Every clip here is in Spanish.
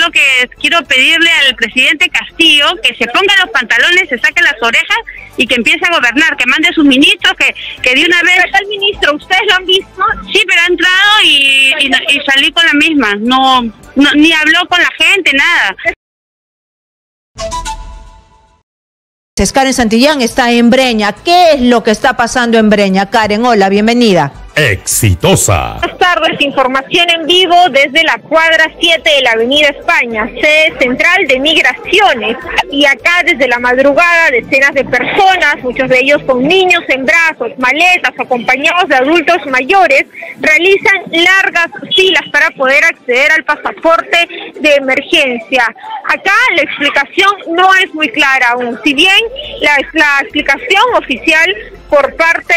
lo que quiero pedirle al presidente Castillo que se ponga los pantalones, se saque las orejas y que empiece a gobernar, que mande a sus ministros, que de una vez... ¿Está el ministro? ¿Ustedes lo han visto? Sí, pero ha entrado y salí con la misma. No, ni habló con la gente, nada. Karen Santillán está en Breña. ¿Qué es lo que está pasando en Breña? Karen, hola, bienvenida. Exitosa. Buenas tardes, información en vivo desde la cuadra 7 de la Avenida España, sede central de Migraciones. Y acá desde la madrugada decenas de personas, muchos de ellos con niños en brazos, maletas, acompañados de adultos mayores, realizan largas filas para poder acceder al pasaporte de emergencia. Acá la explicación no es muy clara aún, si bien la explicación oficial por parte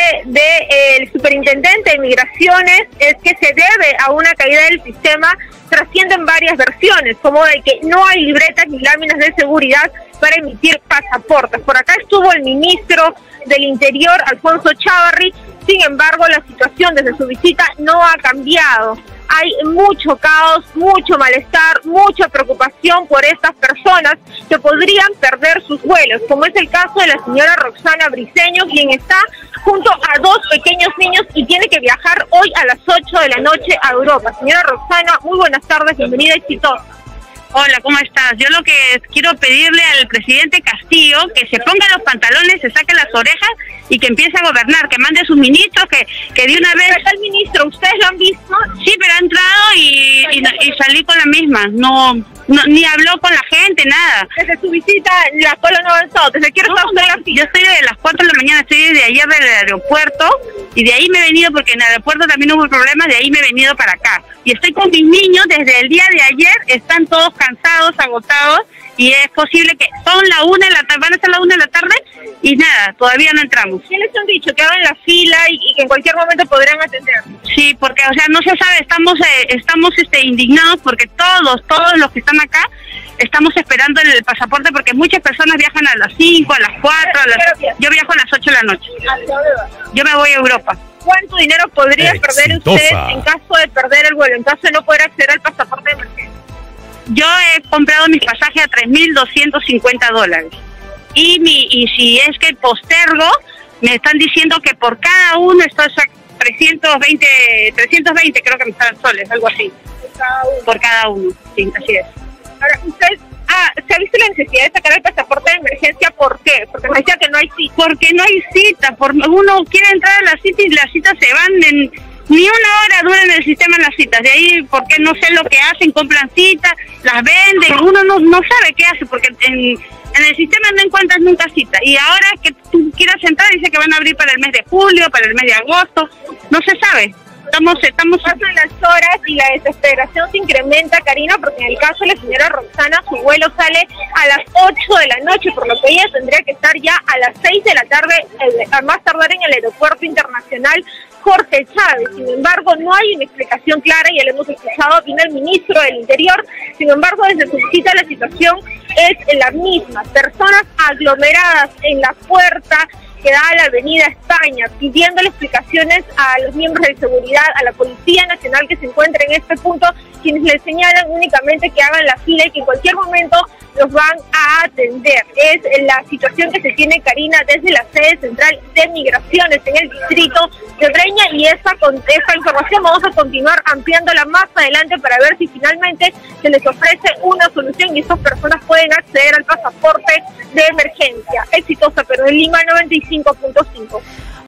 del superintendente de Migraciones es que se debe a una caída del sistema. Trascienden varias versiones, como de que no hay libretas ni láminas de seguridad para emitir pasaportes. Por acá estuvo el ministro del Interior, Alfonso Chávarri. Sin embargo, la situación desde su visita no ha cambiado. Hay mucho caos, mucho malestar, mucha preocupación por estas personas que podrían perder sus vuelos, como es el caso de la señora Roxana Briceño, quien está junto a dos pequeños niños y tiene que viajar hoy a las 8 de la noche a Europa. Señora Roxana, muy buenas tardes, bienvenida a Exitosa. Hola, ¿cómo estás? Yo lo que quiero pedirle al presidente Castillo que se ponga los pantalones, se saque las orejas y que empiece a gobernar, que mande a sus ministros, que de una vez... ¿Está el ministro? ¿Ustedes lo han visto? Sí, pero ha entrado y salí con la misma. No, ni habló con la gente, nada. Desde su visita la cola no ha avanzado. ¿Desde qué hora está usted en la fila? Yo estoy de las 4 de la mañana, estoy desde ayer del aeropuerto y de ahí me he venido, porque en el aeropuerto también hubo problemas, de ahí me he venido para acá. Y estoy con mis niños desde el día de ayer, están todos cansados, agotados, y es posible que son la 1 de la tarde, van a ser la 1 de la tarde y nada, todavía no entramos. ¿Qué les han dicho? Que hagan la fila y que en cualquier momento podrán atender. Sí, porque, o sea, no se sabe, estamos indignados porque todos los que están acá estamos esperando el pasaporte, porque muchas personas viajan a las 5, a las 4, yo viajo a las 8 de la noche. Yo me voy a Europa. ¿Cuánto dinero podría perder usted en caso de perder el vuelo, en caso de no poder acceder al pasaporte de emergencia? Yo he comprado mis pasajes a $3,250. Y si es que postergo, me están diciendo que por cada uno, esto es 320 creo que me salen soles, algo así. Por cada uno, sí, así es. Ahora, usted ¿se ha visto la necesidad de sacar el pasaporte de emergencia? ¿Por qué? Porque me decía que no hay cita. Porque no hay cita, uno quiere entrar a la cita y las citas se van ni una hora duran el sistema en las citas. De ahí, porque no sé lo que hacen, compran citas, las venden, uno no sabe qué hace, porque en el sistema no encuentras nunca cita. Y ahora que tú quieras entrar, dice que van a abrir para el mes de julio, para el mes de agosto, no se sabe. Pasan las horas y la desesperación se incrementa, Karina, porque en el caso de la señora Roxana, su vuelo sale a las 8 de la noche, por lo que ella tendría que estar ya a las 6 de la tarde, a más tardar en el aeropuerto internacional Jorge Chávez. Sin embargo, no hay una explicación clara, ya lo hemos escuchado, vino el ministro del Interior. Sin embargo, desde su visita la situación es la misma, personas aglomeradas en la puerta que da a la Avenida España, pidiéndole explicaciones a los miembros de seguridad, a la Policía Nacional que se encuentra en este punto, quienes les señalan únicamente que hagan la fila y que en cualquier momento los van a atender. Es la situación que se tiene, Karina, desde la sede central de Migraciones en el distrito de Breña, y esta información vamos a continuar ampliándola más adelante para ver si finalmente se les ofrece una solución y estas personas pueden acceder al pasaporte de emergencia. Exitosa, pero en Lima 95.5.